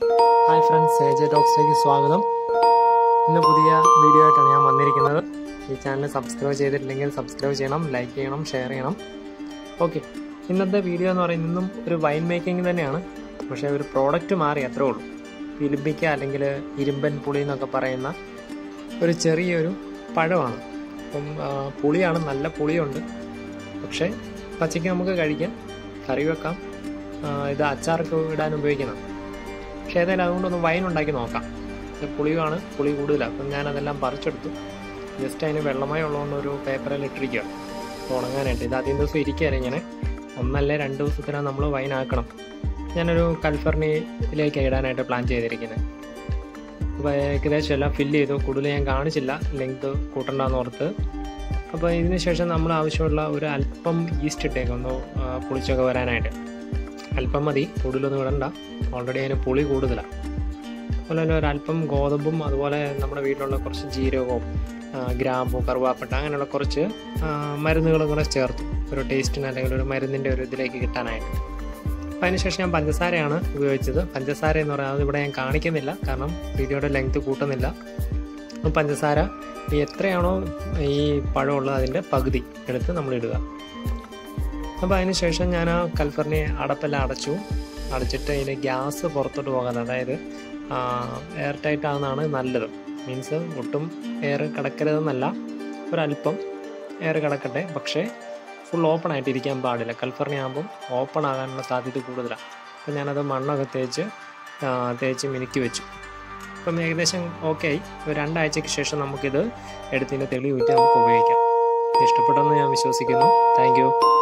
Hi friends, AJ Talks ലേക്ക് സ്വാഗതം. ഇന്ന് പുതിയ വീഡിയോ ആയിട്ടാണ് ഞാൻ വന്നിരിക്കുന്നത്. ഈ ചാനൽ സബ്സ്ക്രൈബ് ചെയ്തിട്ടില്ലെങ്കിൽ സബ്സ്ക്രൈബ് ചെയ്യണം, ലൈക്ക് ചെയ്യണം, ഷെയർ ചെയ്യണം. ഓക്കെ, ഇന്നത്തെ വീഡിയോ എന്ന് പറയുന്നതും ഒരു വൈൻ മേക്കിംഗ് തന്നെയാണ്. പക്ഷേ ഒരു പ്രോഡക്റ്റ് മാറി അത്രേ ഉള്ളൂ. illumbikka അല്ലെങ്കിൽ ഇരുമ്പൻ പുളി എന്നൊക്കെ പറയുന്ന ഒരു ചെറിയൊരു പഴമാണ്. അപ്പം പുളിയാണ്, നല്ല പുളിയുണ്ട്. പക്ഷേ പച്ചയ്ക്ക് നമുക്ക് കഴിക്കാം, കറി വെക്കാം, ഇത് അച്ചാറൊക്കെ ഇടാൻ ഉപയോഗിക്കണം. പക്ഷേ ഏതായാലും അതുകൊണ്ടൊന്ന് വൈൻ ഉണ്ടാക്കി നോക്കാം. പുളിയാണ്, പുളി കൂടുതലാണ്. അപ്പം ഞാനതെല്ലാം പറിച്ചെടുത്തു. ജസ്റ്റ് അതിന് വെള്ളമായി ഉള്ളതുകൊണ്ട് ഒരു പേപ്പറിൽ ഇട്ടിരിക്കുക ഉണങ്ങാനായിട്ട്. ഇത് ആദ്യം ദിവസം ഇരിക്കുകയാണ് ഇങ്ങനെ. 1 അല്ലെങ്കിൽ 2 ദിവസത്തിനാണ് നമ്മൾ വൈൻ ആക്കണം. ഞാനൊരു കൽഫർണിയിലേക്ക് ഇടാനായിട്ട് പ്ലാൻ ചെയ്തിരിക്കുന്നത്. അപ്പോൾ ഏകദേശം എല്ലാം ഫില്ല് ചെയ്തു. കൂടുതൽ ഞാൻ കാണിച്ചില്ല, ലെങ്ത് കൂട്ടണ്ടെന്ന് ഓർത്ത്. അപ്പോൾ ഇതിന് ശേഷം നമ്മൾ ആവശ്യമുള്ള ഒരു അല്പം ഈസ്റ്റ് ഇട്ടേക്കൊന്ന് പുളിച്ചൊക്കെ വരാനായിട്ട്. അല്പം മതി, കൂടുതലൊന്നും ഇടണ്ട. ഓൾറെഡി അതിന് പുളി കൂടുതലാണ്. അതുപോലെ തന്നെ ഒരല്പം ഗോതമ്പും അതുപോലെ നമ്മുടെ വീട്ടിലുള്ള കുറച്ച് ജീരകവും ഗ്രാമ്പു, കറുവാപ്പട്ട അങ്ങനെയുള്ള കുറച്ച് മരുന്നുകളും കൂടെ ചേർത്തു, ഒരു ടേസ്റ്റിന് അല്ലെങ്കിൽ ഒരു മരുന്നിൻ്റെ ഒരു ഇതിലേക്ക് കിട്ടാനായിട്ട്. അപ്പോൾ അതിനുശേഷം ഞാൻ പഞ്ചസാരയാണ് ഉപയോഗിച്ചത്. പഞ്ചസാര എന്ന് പറയുന്നത് ഇവിടെ ഞാൻ കാണിക്കുന്നില്ല, കാരണം വീഡിയോയുടെ ലെങ്ത് കൂട്ടുന്നില്ല. പഞ്ചസാര എത്രയാണോ ഈ പഴമുള്ളത് അതിൻ്റെ പകുതി എടുത്ത് നമ്മൾ ഇടുക. അപ്പോൾ അതിന് ശേഷം ഞാൻ ആ കൽഫർണി അടപ്പെല്ലാം അടച്ചിട്ട് അതിൻ്റെ ഗ്യാസ് പുറത്തോട്ട് പോകാതെ, അതായത് എയർ ടൈറ്റ് ആകുന്നതാണ് നല്ലത്. മീൻസ് ഒട്ടും എയർ കിടക്കരുതെന്നല്ല, ഒരല്പം എയർ കിടക്കട്ടെ. പക്ഷേ ഫുൾ ഓപ്പൺ ആയിട്ട് ഇരിക്കാൻ പാടില്ല. കൽഫർണി ആകുമ്പം ഓപ്പൺ ആകാനുള്ള സാധ്യത കൂടുതലാണ്. അപ്പോൾ ഞാനത് മണ്ണൊക്കെ തേച്ച് മിനുക്കി വെച്ചു. അപ്പം ഏകദേശം ഓക്കെ ആയി. 2 ആഴ്ചയ്ക്ക് ശേഷം നമുക്കിത് എടുത്തതിൻ്റെ തെളി ഊറ്റി നമുക്ക് ഉപയോഗിക്കാം. ഇഷ്ടപ്പെട്ടെന്ന് ഞാൻ വിശ്വസിക്കുന്നു. Thank U.